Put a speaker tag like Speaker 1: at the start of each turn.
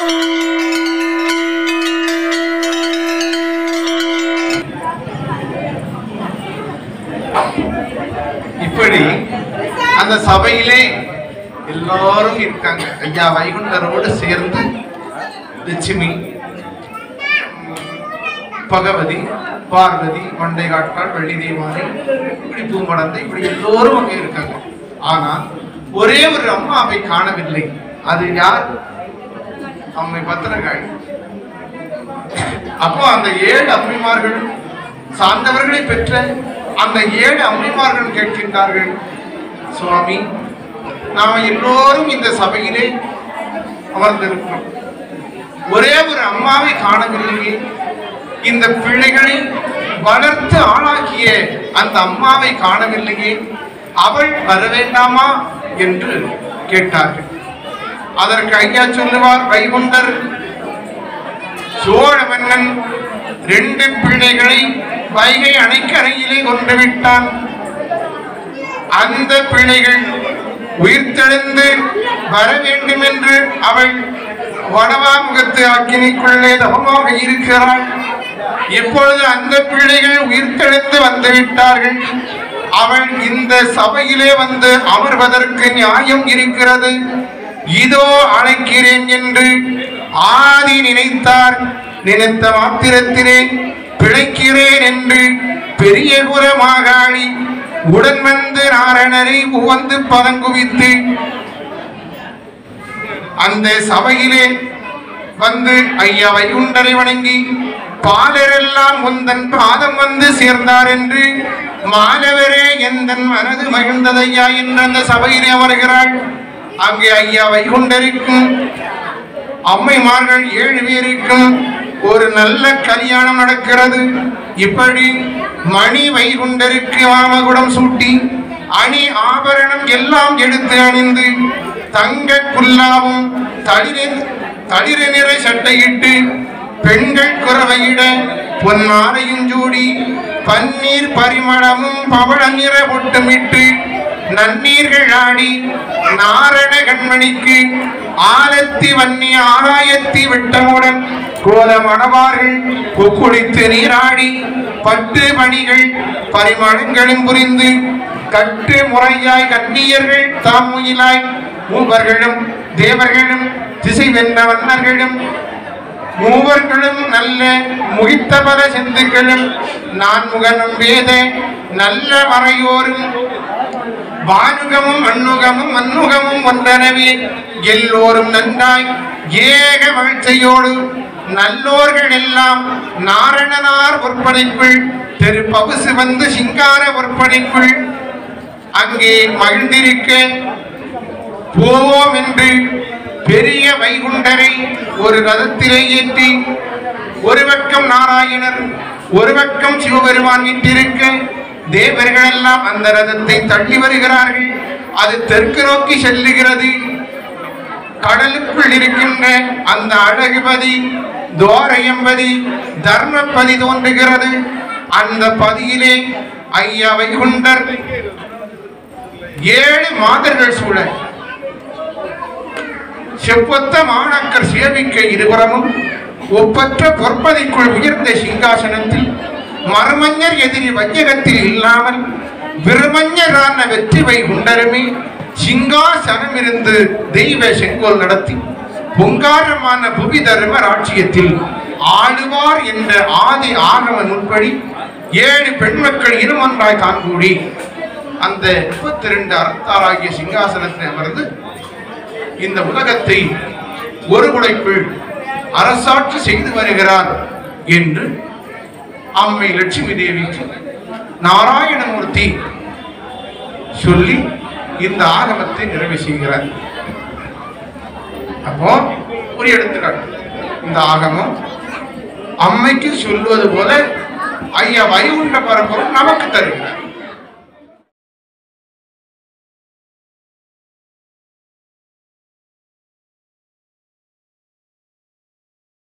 Speaker 1: இப்படி அந்த சபையிலே எல்லாரும் இருக்காங்க. ஐயா வைகுண்டரோடு சேர்ந்து லட்சுமி, பகவதி, பார்வதி, மண்டை காட்டாள், வெள்ளி தெய்வானை, இப்படி பூமடந்தை, இப்படி எல்லோரும் அங்கே இருக்காங்க. ஆனால் ஒரே ஒரு அம்மாவை காணவில்லை. அது யார்? அம்மை பத்திரகாளி. அப்போ அந்த 7 அம்மைமார்கள் சார்ந்தவர்களை பெற்ற அந்த 7 அம்மைமார்கள் கேட்கின்றார்கள், சுவாமி, நாம் எல்லோரும் இந்த சபையிலே அமர்ந்திருக்கிறோம், ஒரே ஒரு அம்மாவை காணவில்லையே, இந்த பிள்ளைகளை வளர்த்து ஆளாக்கிய அந்த அம்மாவை காணவில்லையே, அவள் வர வேண்டாமா என்று கேட்டார்கள். அதற்கு ஐயா சொல்லுவார், வைகுண்டர், சோழ மன்னன் 2 பிள்ளைகளை வைகை அணைக்கரையிலே கொண்டு விட்டான். அந்த பிள்ளைகள் உயிர்த்தெழுந்து வர வேண்டும் என்று அவள் வடவாமுகத்து அக்கினிக்குள்ளே தவமாக இருக்கிறாள். இப்பொழுது அந்த பிள்ளைகள் உயிர்த்தெழுந்து வந்துவிட்டார்கள். அவள் இந்த சபையிலே வந்து அமர்வதற்கு நியாயம் இருக்கிறது, இதோ அழைக்கிறேன் என்று ஆதி நினைத்தார். நினைத்த மாத்திரத்திலே பிழைக்கிறேன் என்று பெரிய குரமாகாளி உடன் வந்து நாரணரை உவந்து பதங்குவித்து அந்த சபையிலே வந்து ஐயா வைகுண்டரை வணங்கி பாலரெல்லாம் உந்தன் பாதம் வந்து சேர்ந்தார் என்று மாலவரே எந்தன் மனது மகிழ்ந்ததையா என்று அந்த சபையிலே வருகிறாள். அங்கே ஐயா வைகுண்டருக்கும் அம்மைமார்கள் 7 பேருக்கும் ஒரு நல்ல கல்யாணம் நடக்கிறது. இப்படி மணி வைகுண்டருக்கு வாமகுடம் சூட்டி அணி ஆபரணம் எல்லாம் எடுத்து அணிந்து தங்க குல்லாவும் தளிர நிற சட்டையிட்டு பெண்கள் குறவையிட பொன்மாலையும் ஜூடி பன்னீர் பரிமளமும் பவள நிற பொட்டுமிட்டு நன்னீர்கள் ஆடி நாரண கண்மணிக்கு ஆலத்தி வன்னி ஆராயத்தி விட்டமுடன் கோலமணவார்கள் குக்குளித்து நீராடி பட்டு பணிகள் பரிமளங்களும் புரிந்து கட்டு முறையாய் கன்னியர்கள் தாமுயிலாய் மூவர்களும் தேவர்களும் திசை வென்ற வண்ணர்களும் மூவர்களும் நல்ல முகித்த பல செந்துக்களும் நான்முகனும் வேத நல்ல மறையோரும் வானுகமும் அண்ணுகமும் மண்ணுகமும் ஒன்றனவே எல்லோரும் நன்றாய் ஏக மகிழ்ச்சியோடு நல்லோர்கள் எல்லாம் நாரணனார் பொற்படைக்குள் தெரு பவுசு வந்து சிங்கார பொற்படைக்குள் அங்கே மகிழ்ந்திருக்க போவோம் என்று பெரிய வைகுண்டரை ஒரு ரதத்திலே ஏற்றி ஒரு பக்கம் நாராயணர் ஒரு பக்கம் சிவபெருமான் விட்டிருக்க தேவர்கள் எல்லாம் அந்த ரதத்தை தள்ளி வருகிறார்கள். அது தெற்கு நோக்கி செல்லுகிறது. கடலுக்குள் இருக்கின்ற அந்த அழகுபதி தோரையம்பதி தர்மபதி தோன்றுகிறது. அந்த பதியிலே ஐயா வைகுண்டர் 7 மாதர்கள் சூழ செப்பொத்த மாணக்கர் சேவிக்க இருபுறமும் ஒப்பற்ற பொற்பதிக்குள் உயர்ந்த சிங்காசனத்தில் மறுமஞ்சர் எதிரி வஞ்சகத்தில் இல்லாமல் விருமஞ்சரான வெற்றி வைகுண்டருமே சிங்காசனம் இருந்து தெய்வ செங்கோல் நடத்தி பொங்காரமான புவி தர்ம ராட்சியத்தில் ஆளுவார் என்ற ஆதி ஆகம நூற்படி 7 பெண்மக்கள் இருமன்றாய் தாங்கூடி அந்த 32 அர்த்தாராகிய சிங்காசனத்தை அமர்ந்து இந்த உலகத்தை ஒரு குடைக்குள் அரசாட்சி செய்து வருகிறார் என்று அம்மை லட்சுமி தேவிக்கு நாராயணமூர்த்தி சொல்லி இந்த ஆகமத்தை நிறைவு செய்கிறார். அப்போ ஒரு எடுத்துக்காட்டு, இந்த ஆகமம் அம்மைக்கு சொல்வது போல ஐயா வைகுண்ட பரம்பரை நமக்கு தருகிறார்.